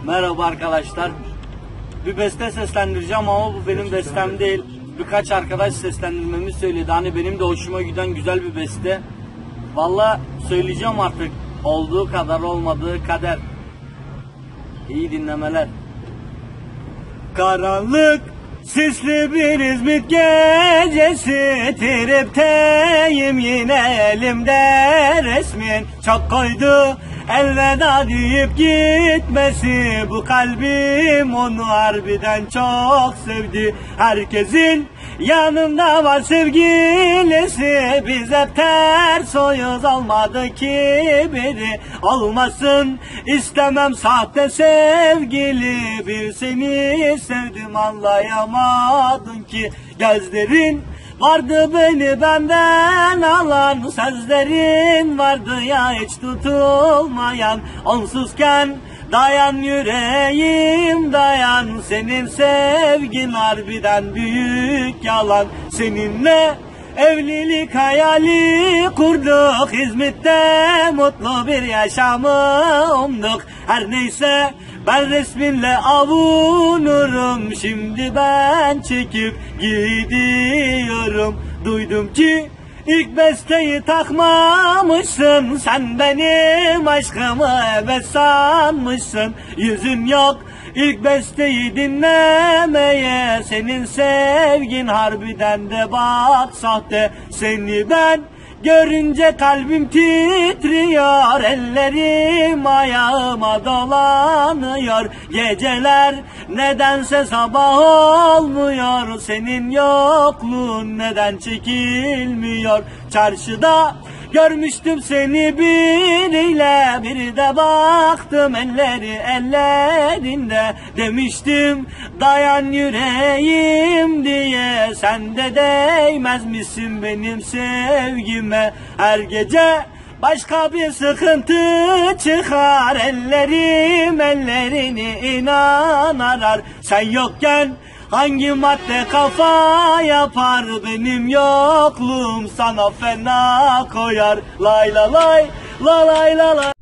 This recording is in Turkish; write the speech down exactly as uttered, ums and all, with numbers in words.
Merhaba arkadaşlar. Bir beste seslendireceğim ama bu benim bestem değil. Birkaç arkadaş seslendirmemi söyledi. Hani benim de hoşuma giden güzel bir beste. Vallahi söyleyeceğim artık. Olduğu kadar olmadığı kader. İyi dinlemeler. Karanlık sisli bir İzmit gecesi, tripteyim yine elimde resmin. Çok koydu elveda deyip gitmesi, bu kalbim onu harbiden çok sevdi. Herkesin yanında var sevgilisi, biz hep ters oyuz, olmadı ki biri. Olmasın istemem sahte sevgili, bir seni sevdim anlayamadın ki. Gözlerin vardı beni benden alan, sözlerin vardı ya hiç tutulmayan. Onsuzken dayan yüreğim dayan, senin sevgin harbiden büyük yalan. Seninle evlilik hayali kurduk, İzmit'te mutlu bir yaşamı umduk. Her neyse ben resminle avunurum, şimdi ben çekip gidiyorum. Duydum ki ilk besteyi takmamışsın, sen benim aşkımı evet sanmışsın. Yüzün yok ilk besteyi dinlemeye, senin sevgin harbiden de bak sahte. Seni ben görünce kalbim titriyor, ellerim ayağıma dolanıyor. Geceler nedense sabah olmuyor, senin yokluğun neden çekilmiyor. Çarşıda görmüştüm seni biriyle, bir de baktım elleri ellerinde. Demiştim dayan yüreğim diye, sen de değmez misin benim sevgime. Her gece başka bir sıkıntı çıkar, ellerim ellerini inan arar. Sen yokken hangi madde kafa yapar, benim yokluğum sana fena koyar. Lay la lay la lay la lay.